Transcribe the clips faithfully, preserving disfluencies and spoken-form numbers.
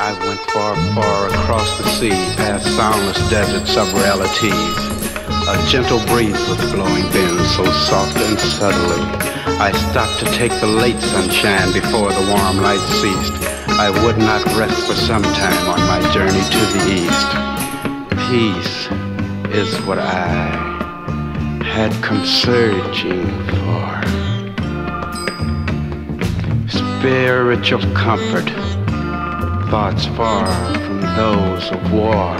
I went far, far across the sea, past soundless deserts of realities. A gentle breeze was blowing then, so soft and subtly. I stopped to take the late sunshine before the warm light ceased. I would not rest for some time on my journey to the east. Peace is what I had come searching for. Spiritual comfort, thoughts far from those of war.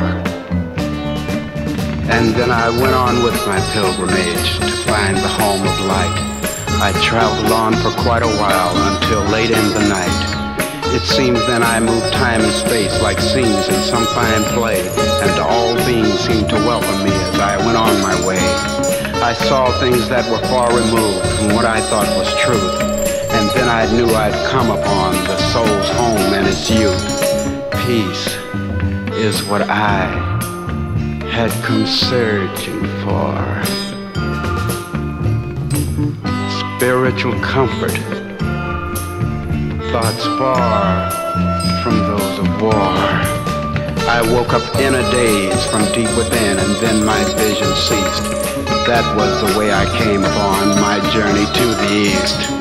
And then I went on with my pilgrimage to find the home of light. I traveled on for quite a while until late in the night. It seems then I moved time and space like scenes in some fine play, and all beings seemed to welcome me as I went on my way. I saw things that were far removed from what I thought was truth, and then I knew I'd come upon the soul's home and its youth. Peace is what I had come searching for. Spiritual comfort, thoughts far from those of war. I woke up in a daze from deep within, and then my vision ceased. That was the way I came upon my journey to the east.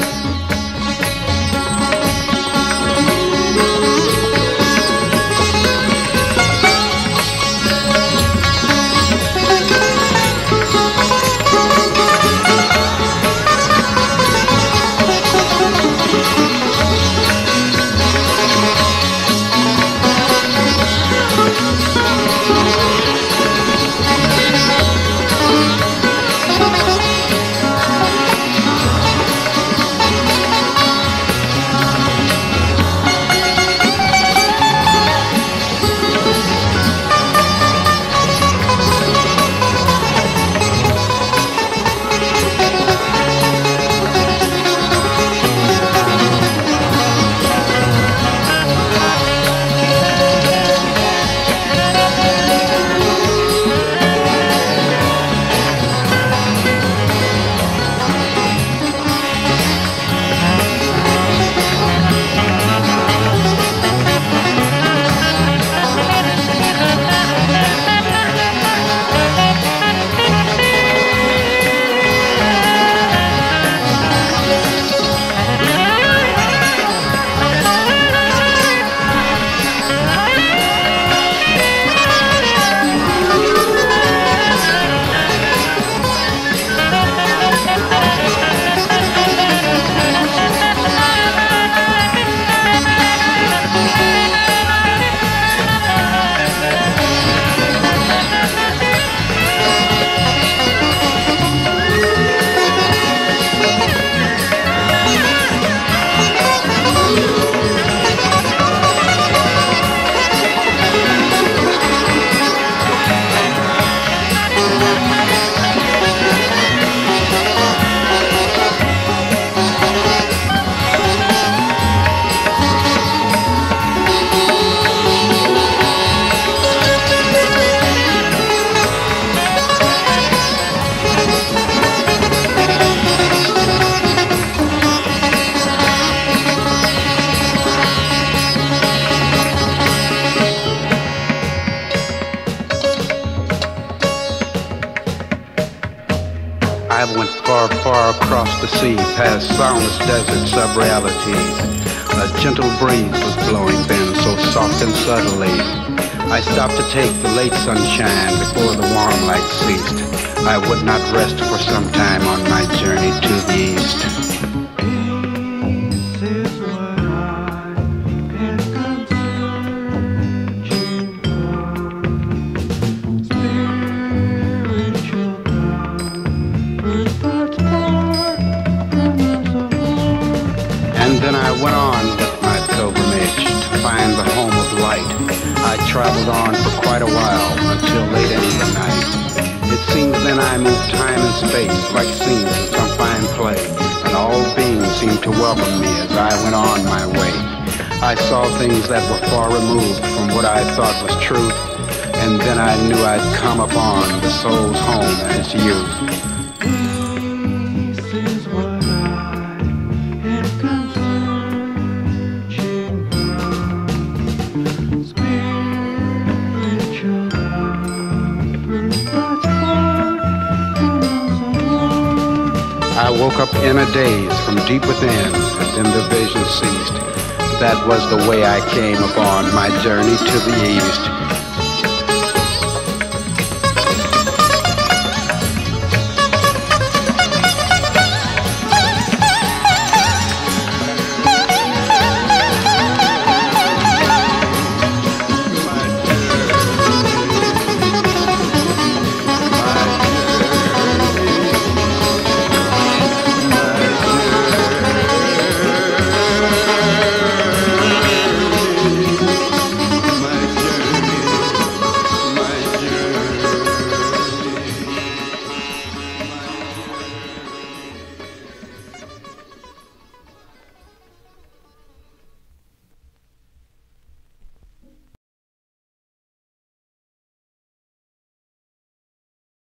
I went far, far across the sea, past soundless deserts of realities. A gentle breeze was blowing then, so soft and subtly. I stopped to take the late sunshine before the warm light ceased. I would not rest for some time on my journey to the east. Then I went on with my pilgrimage to find the home of light. I traveled on for quite a while until late in the night. It seems then I moved time and space like scenes in some fine play, and all beings seemed to welcome me as I went on my way. I saw things that were far removed from what I thought was truth, and then I knew I'd come upon the soul's home and its youth. woke up in a daze from deep within, and then the vision ceased. That was the way I came upon my journey to the east.